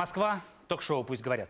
Москва, ток-шоу «Пусть говорят».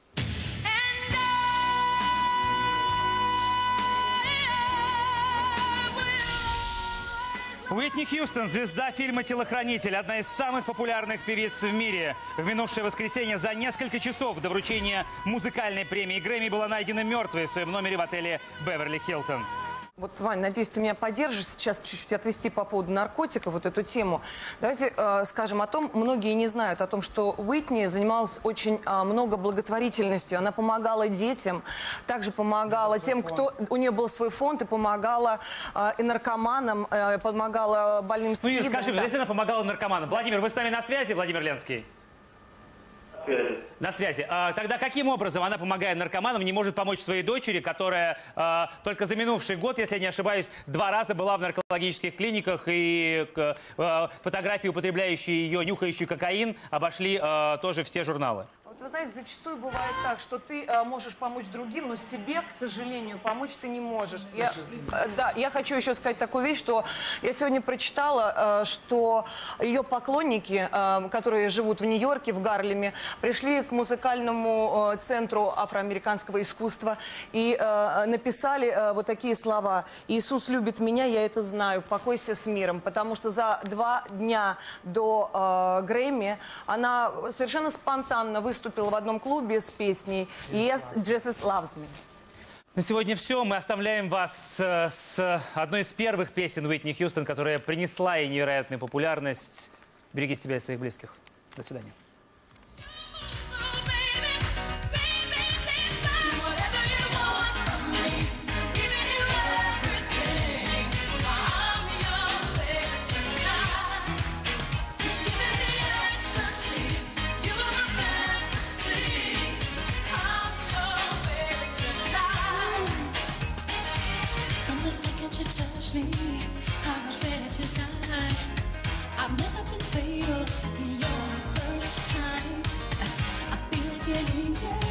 Уитни Хьюстон, звезда фильма «Телохранитель», одна из самых популярных певиц в мире. В минувшее воскресенье за несколько часов до вручения музыкальной премии Грэмми была найдена мертвой в своем номере в отеле «Беверли Хилтон». Вот, Вань, надеюсь, ты меня поддержишь сейчас чуть-чуть отвести по поводу наркотиков, вот эту тему. Давайте скажем о том, многие не знают о том, что Уитни занималась очень много благотворительностью. Она помогала детям, также помогала тем, кто... У нее был свой фонд, и помогала и наркоманам, помогала больным СПИДом. Ну, скажи, если она помогала наркоманам. Владимир, вы с нами на связи, Владимир Ленский? На связи. Тогда каким образом она, помогая наркоманам, не может помочь своей дочери, которая только за минувший год, если я не ошибаюсь, 2 раза была в наркологических клиниках, и фотографии, употребляющие ее, нюхающие кокаин, обошли тоже все журналы? Вы знаете, зачастую бывает так, что ты можешь помочь другим, но себе, к сожалению, помочь ты не можешь. Я хочу еще сказать такую вещь, что я сегодня прочитала, что ее поклонники, которые живут в Нью-Йорке, в Гарлеме, пришли к музыкальному центру афроамериканского искусства и написали вот такие слова: «Иисус любит меня, я это знаю, покойся с миром», потому что за 2 дня до Грэмми она совершенно спонтанно выступила в одном клубе с песней «Yes, Jesus loves me». На сегодня все. Мы оставляем вас с одной из первых песен Уитни Хьюстон, которая принесла ей невероятную популярность. Берегите себя и своих близких. До свидания. The second you touched me, I was ready to die. I've never been fatal to your first time. I feel like an angel.